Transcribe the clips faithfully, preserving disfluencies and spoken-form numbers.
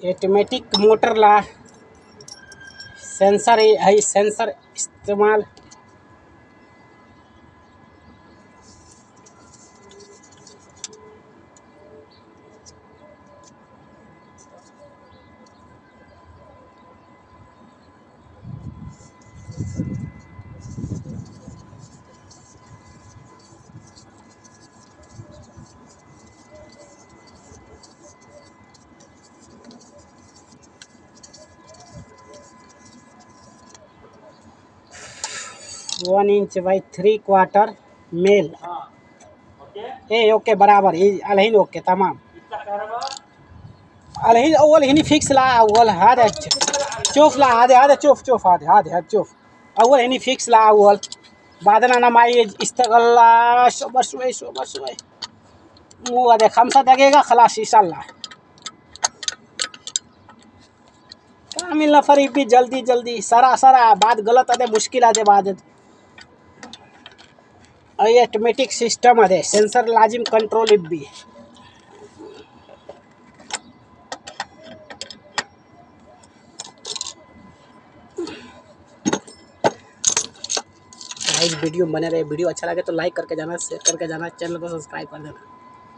Automatic motor ला sensor है, sensor इस्तेमाल one inch by three quarter male ए ओके बराबर ये अलहिन ओके तमाम अलहिन अव्वल हिनी फिक्स ला अव्वल हाद चोफ ला हादे हादे चोफ चोफ हादे हादे हाद चोफ अव्वल हिनी फिक्स ला अव्वल बादना ना माई इस्तगल्ला शोबर शुए शोबर शुए मु आदे खमसा दगेगा खलास इंशाल्लाह कामिल नफर भी जल्दी जल्दी सरा सरा बात गलत आदे मुश्किल आदे बाद ऑटोमेटिक सिस्टम आदे सेंसर लाजिम कंट्रोल इब्बी गाइस वीडियो बने रहे, वीडियो अच्छा लगे तो लाइक करके जाना, शेयर करके जाना, चैनल को सब्सक्राइब कर देना।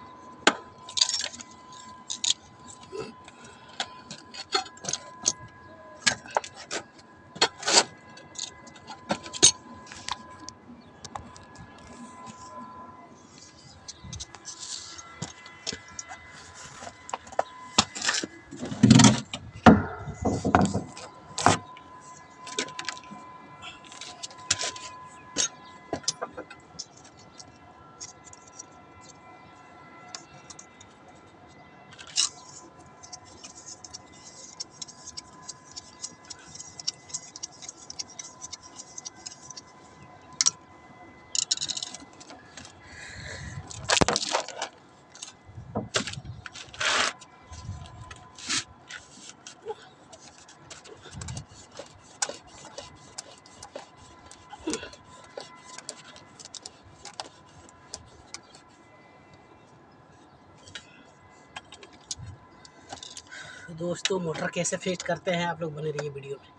दोस्तों मोटर कैसे फिट करते हैं आप लोग बने रहिए वीडियो में।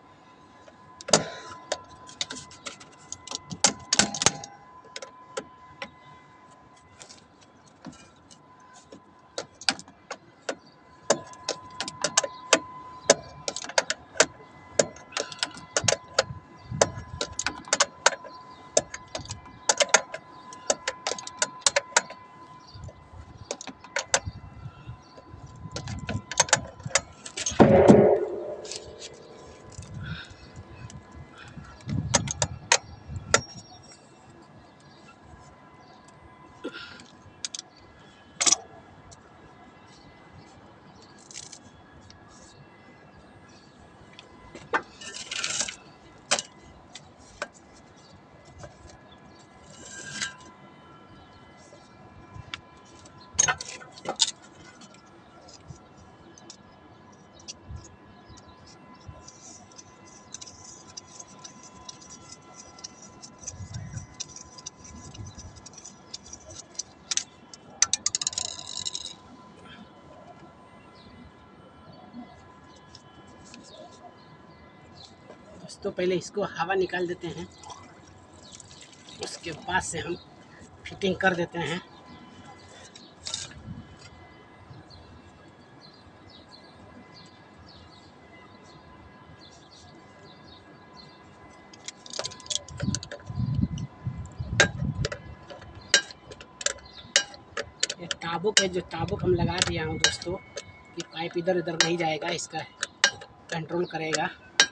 तो पहले इसको हवा निकाल देते हैं, उसके बाद से हम फिटिंग कर देते हैं। ये ताबुक है, जो ताबुक हम लगा दिया हूँ दोस्तों कि पाइप इधर उधर नहीं जाएगा, इसका कंट्रोल करेगा।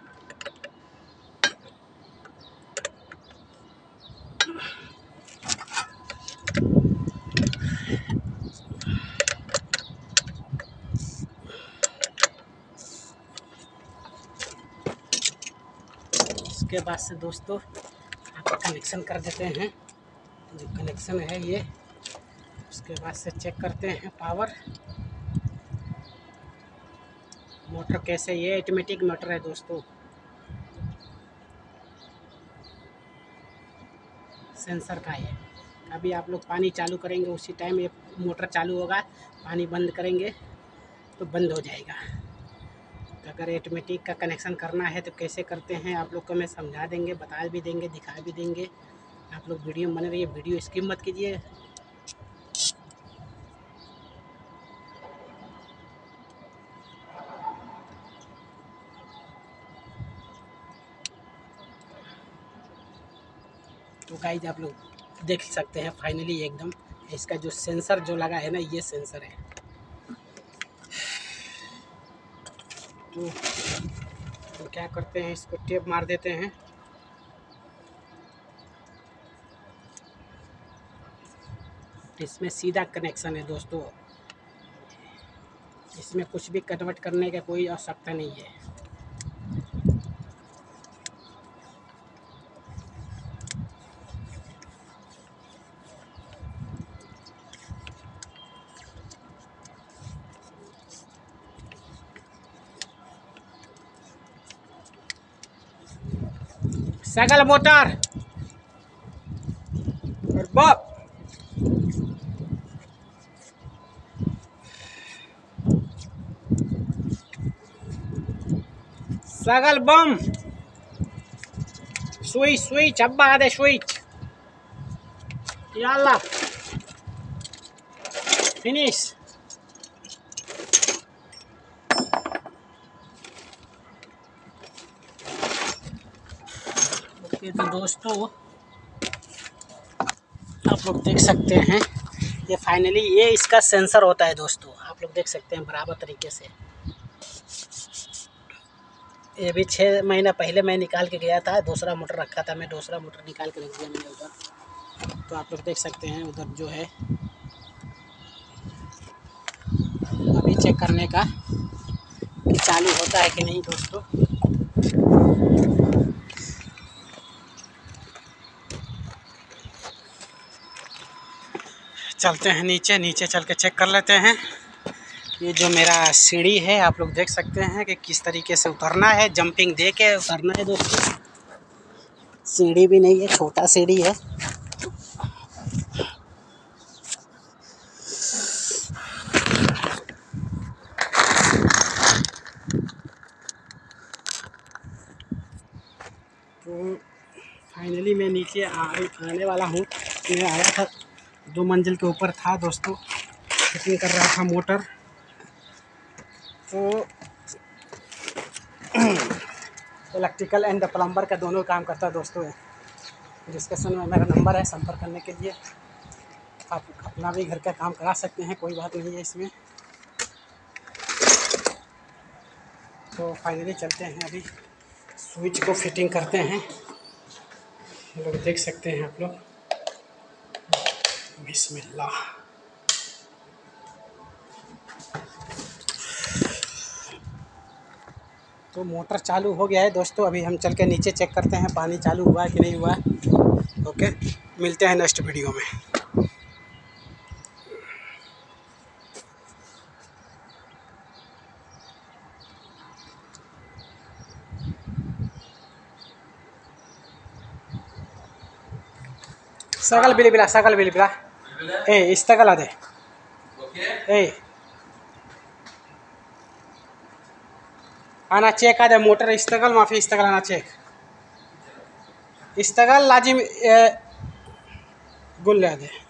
उसके बाद से दोस्तों आप कनेक्शन कर देते हैं, जो कनेक्शन है ये। उसके बाद से चेक करते हैं पावर मोटर कैसे, ये ऑटोमेटिक मोटर है दोस्तों, सेंसर का है। अभी आप लोग पानी चालू करेंगे उसी टाइम ये मोटर चालू होगा, पानी बंद करेंगे तो बंद हो जाएगा। अगर ऑटोमेटिक का कनेक्शन करना है तो कैसे करते हैं आप लोग को मैं समझा देंगे, बता भी देंगे, दिखा भी देंगे। आप लोग वीडियो बने रहिए, वीडियो स्किप मत कीजिए। तो गाइस आप लोग देख सकते हैं फाइनली एकदम इसका जो सेंसर जो लगा है ना, ये सेंसर है। तो, तो क्या करते हैं, इसको टेप मार देते हैं। इसमें सीधा कनेक्शन है दोस्तों, इसमें कुछ भी कन्वर्ट करने का कोई आवश्यकता नहीं है। सगल मोटर और बाप सगल बम स्विच स्विच अब्बा आदे स्विच याल्ला फिनिश। ओके तो दोस्तों आप लोग देख सकते हैं ये फाइनली ये इसका सेंसर होता है दोस्तों, आप लोग देख सकते हैं बराबर तरीके से। ये भी छः महीना पहले मैं निकाल के गया था, दूसरा मोटर रखा था, मैं दूसरा मोटर निकाल के रख दिया मैंने उधर। तो आप लोग देख सकते हैं उधर जो है अभी चेक करने का कि चालू होता है कि नहीं दोस्तों। चलते हैं नीचे, नीचे चल के चेक कर लेते हैं। ये जो मेरा सीढ़ी है आप लोग देख सकते हैं कि किस तरीके से उतरना है, जंपिंग दे के उतरना है दोस्तों। सीढ़ी भी नहीं है, छोटा सीढ़ी है। तो फाइनली मैं नीचे आ, आने वाला हूँ। मैं आया था, दो मंजिल के ऊपर था दोस्तों, फिटिंग कर रहा था मोटर। तो इलेक्ट्रिकल एंड प्लम्बर का दोनों काम करता है दोस्तों। डिस्कशन में मेरा नंबर है, संपर्क करने के लिए। आप अपना भी घर का काम करा सकते हैं, कोई बात नहीं है इसमें। तो फाइनली चलते हैं, अभी स्विच को फिटिंग करते हैं। लोग देख सकते हैं आप लोग, बिस्मिल्लाह। तो मोटर चालू हो गया है दोस्तों, अभी हम चल के नीचे चेक करते हैं पानी चालू हुआ है कि नहीं हुआ है। ओके, मिलते हैं नेक्स्ट वीडियो में। सगल बिली बिला सगल बिली बिला ए इस्तगल अदे ए आना चेक आदे मोटर इस्तगल माफी इस्तगल आना चेक इस्तगल लाजिम गुल आदे।